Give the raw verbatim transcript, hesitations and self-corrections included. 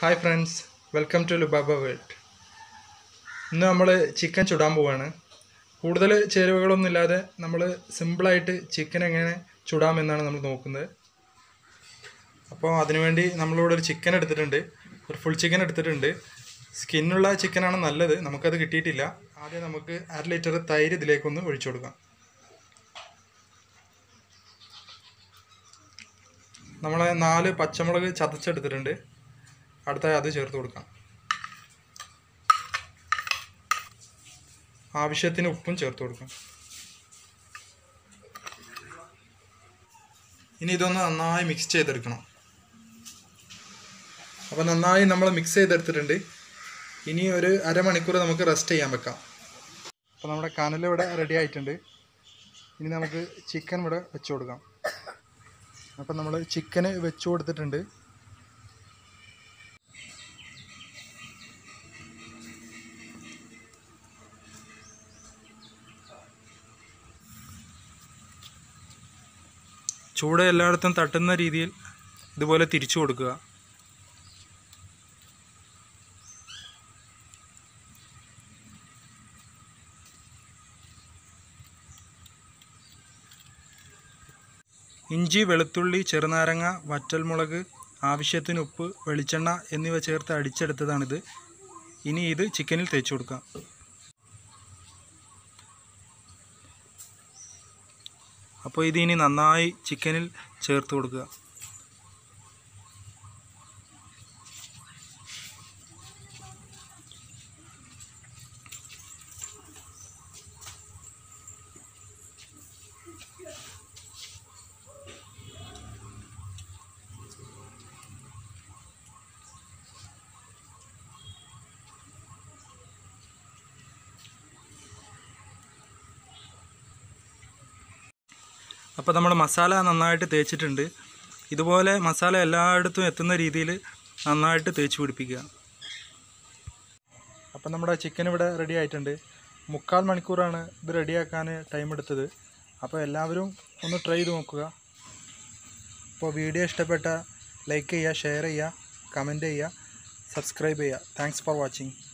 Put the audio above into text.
Hi friends, welcome to Lubaba world. ഇന്ന് നമ്മൾ chicken ചുടാൻ പോവാണ്. കൂടുതൽ ചേരുവകളൊന്നും ഇല്ലാതെ നമ്മൾ സിമ്പിളായിട്ട് ചിക്കൻ എങ്ങനെ ചുടാമെന്നാണ് നമ്മൾ നോക്കുന്നത്. അപ്പോൾ അതിനുവേണ്ടി നമ്മളിവിടെ ഒരു ചിക്കൻ എടുത്തിട്ടുണ്ട്, ഒരു ഫുൾ ചിക്കൻ എടുത്തിട്ടുണ്ട്. സ്കിന്നുള്ള ചിക്കനാണ് നല്ലത്, നമുക്കത് കിട്ടിയിട്ടില്ല. ആദ്യം നമുക്ക് അര ലിറ്റർ തൈര് ഇതിലേക്കൊന്ന് ഒഴിച്ചു കൊടുക്കാം. നമ്മളെ നാല് പച്ചമുളക് ചതച്ചെടുത്തിട്ടുണ്ട്, അടുത്തായി അത് ചേർത്ത് കൊടുക്കാം. ആവശ്യത്തിന് ഉപ്പും ചേർത്ത് കൊടുക്കാം. ഇനി ഇതൊന്ന് നന്നായി മിക്സ് ചെയ്തെടുക്കണം. അപ്പോൾ നന്നായി നമ്മൾ മിക്സ് ചെയ്തെടുത്തിട്ടുണ്ട്. ഇനി ഒരു അരമണിക്കൂർ നമുക്ക് റെസ്റ്റ് ചെയ്യാൻ വെക്കാം. അപ്പോൾ നമ്മുടെ കനൽ ഇവിടെ റെഡി ആയിട്ടുണ്ട്. ഇനി നമുക്ക് ചിക്കൻ ഇവിടെ വെച്ച് കൊടുക്കാം. അപ്പോൾ നമ്മൾ ചിക്കന് വെച്ച് കൊടുത്തിട്ടുണ്ട്. ചൂട് എല്ലായിടത്തും തട്ടുന്ന രീതിയിൽ ഇതുപോലെ തിരിച്ചു കൊടുക്കുക. ഇഞ്ചി, വെളുത്തുള്ളി, ചെറുനാരങ്ങ, വറ്റൽമുളക്, ആവശ്യത്തിന് ഉപ്പ്, വെളിച്ചെണ്ണ എന്നിവ ചേർത്ത് അടിച്ചെടുത്തതാണിത്. ഇനി ഇത് ചിക്കനിൽ തേച്ച് കൊടുക്കാം. അപ്പോൾ ഇത് ഇനി നന്നായി ചിക്കനിൽ ചേർത്ത് കൊടുക്കുക. അപ്പോൾ നമ്മൾ മസാല നന്നായിട്ട് തേച്ചിട്ടുണ്ട്. ഇതുപോലെ മസാല എല്ലായിടത്തും എത്തുന്ന രീതിയിൽ നന്നായിട്ട് തേച്ച് പിടിപ്പിക്കുക. അപ്പോൾ നമ്മുടെ ചിക്കൻ ഇവിടെ റെഡി ആയിട്ടുണ്ട്. മുക്കാൽ മണിക്കൂറാണ് ഇത് റെഡിയാക്കാൻ ടൈം എടുത്തത്. അപ്പോൾ എല്ലാവരും ഒന്ന് ട്രൈ ചെയ്ത് നോക്കുക. അപ്പോൾ വീഡിയോ ഇഷ്ടപ്പെട്ട ലൈക്ക് ചെയ്യുക, ഷെയർ ചെയ്യുക, കമൻറ്റ് ചെയ്യുക, സബ്സ്ക്രൈബ് ചെയ്യുക. Thanks for watching.